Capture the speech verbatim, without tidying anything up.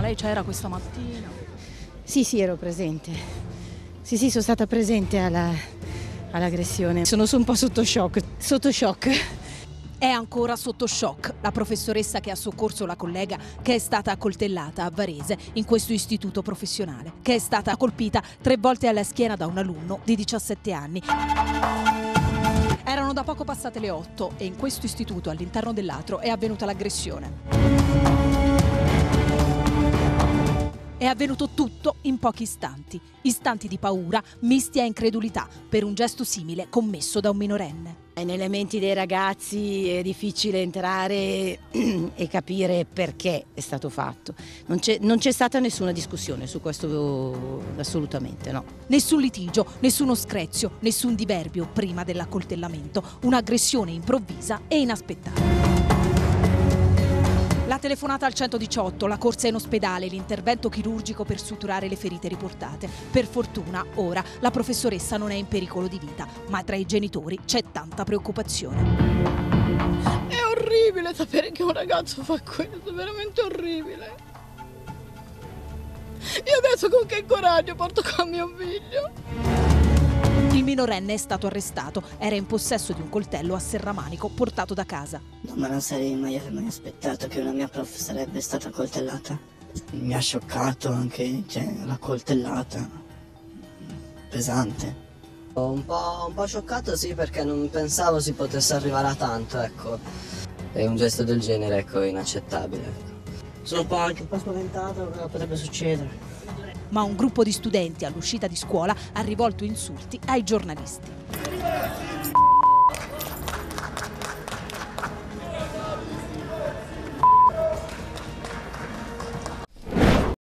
lei c'era questa mattina? Sì, sì, ero presente. Sì, sì, sono stata presente alla, all'aggressione. Sono su un po' sotto shock. Sotto shock. È ancora sotto shock la professoressa che ha soccorso la collega che è stata accoltellata a Varese in questo istituto professionale, che è stata colpita tre volte alla schiena da un alunno di diciassette anni. Erano da poco passate le otto e in questo istituto all'interno dell'atrio è avvenuta l'aggressione. È avvenuto tutto in pochi istanti, istanti di paura misti a incredulità per un gesto simile commesso da un minorenne. Nelle menti dei ragazzi è difficile entrare e capire perché è stato fatto. Non c'è, non c'è stata nessuna discussione su questo, assolutamente no. Nessun litigio, nessuno screzio, nessun diverbio prima dell'accoltellamento, un'aggressione improvvisa e inaspettata. La telefonata al centodiciotto, la corsa in ospedale, l'intervento chirurgico per suturare le ferite riportate. Per fortuna, ora, la professoressa non è in pericolo di vita, ma tra i genitori c'è tanta preoccupazione. È orribile sapere che un ragazzo fa questo, è veramente orribile. Io adesso con che coraggio porto qua mio figlio? Il minorenne è stato arrestato, era in possesso di un coltello a serramanico portato da casa. Non me la sarei mai, mai aspettato che una mia prof sarebbe stata coltellata. Mi ha scioccato anche, cioè, la coltellata, pesante. Un po', un po' scioccato sì, perché non pensavo si potesse arrivare a tanto, ecco. E un gesto del genere, ecco, è inaccettabile. Sono un po' anche un po' spaventato cosa potrebbe succedere. Ma un gruppo di studenti all'uscita di scuola ha rivolto insulti ai giornalisti.